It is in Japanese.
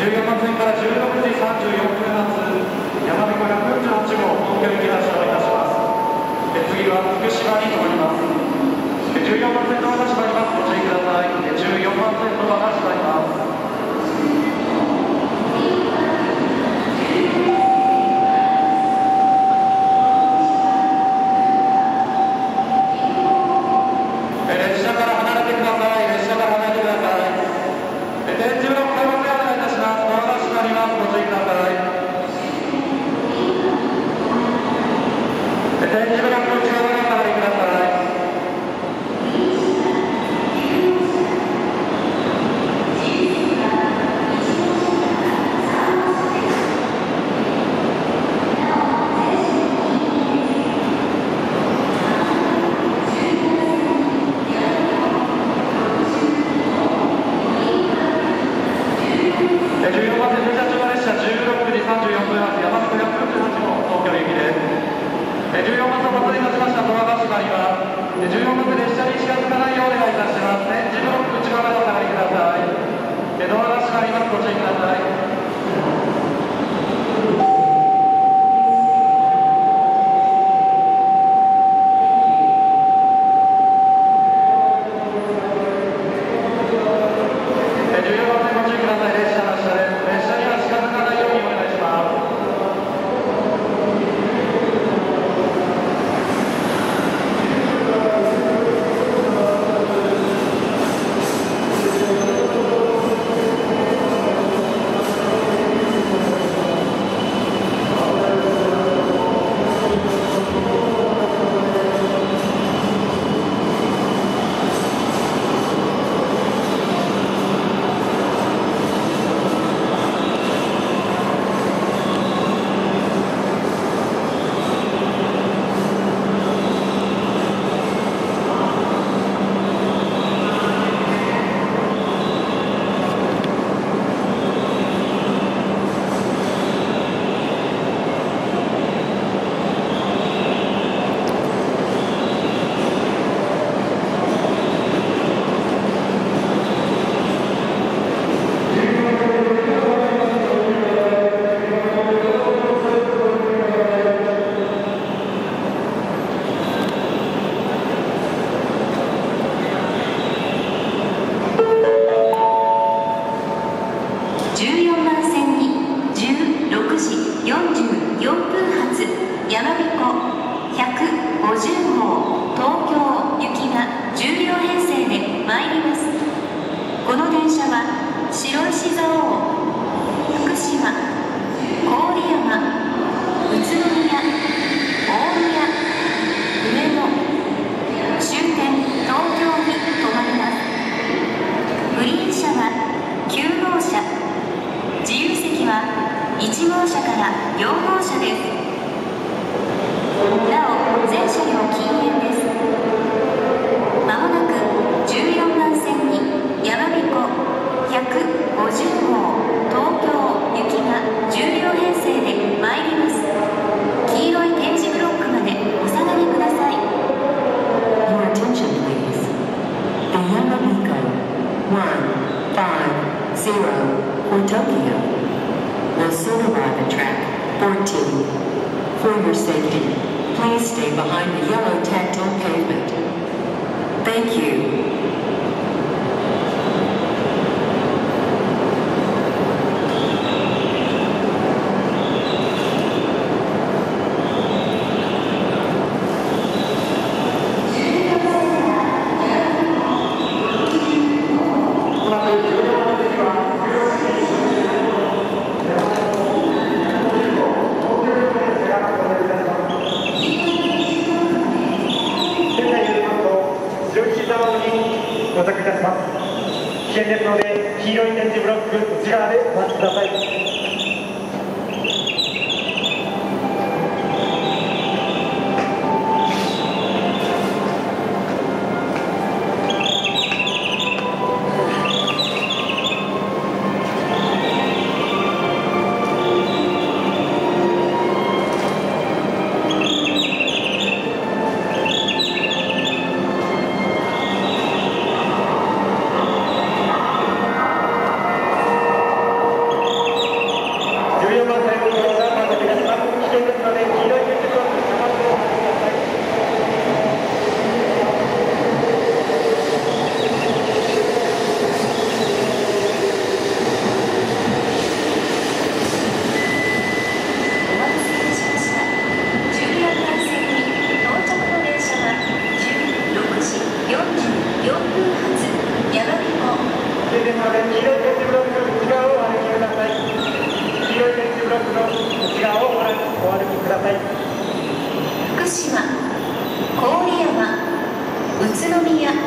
14番線から16時34分発やまびこ148号東京行き発車をいたします。次は福島に停まります。14番線の和が閉まります。ご注意ください。14番線の和が閉まります。列車から離れてください。列車から離れてください。点字ブロック開幕お願いいたします。ドアが閉まります。ご注意ください。点字ブロック内側にお下がりください。14番線電車中和列車16時34分発やまびこ148号東京行きです。14番線お待たせいたしました。ドアが閉まります。14番線列車に近づかないようお願いいたします。点字ブロック内側までお下がりください。ドアが閉まります。ご注意ください。やまびこ150号東京行きが10両編成で参ります。この電車は白石蔵王、福島、郡山、宇都宮、大宮、上野、終点東京に停まります。グリーン車は9号車、自由席は1号車から4号車です。なお、全車両禁煙です。まもなく14番線にやまびこ150号東京行きが10両編成で参ります。黄色い点字ブロックまでお下がりください。Your attention please. The Yamabiko 150 for Tokyo will soon arrive at track 14. For your safety, please stay behind the yellow tactile pavement. Thank you. 到着いたします。危険ですので、黄色い点字ブロック内側でお待ちください。 のこちらをお歩きください。 福島、郡山、宇都宮、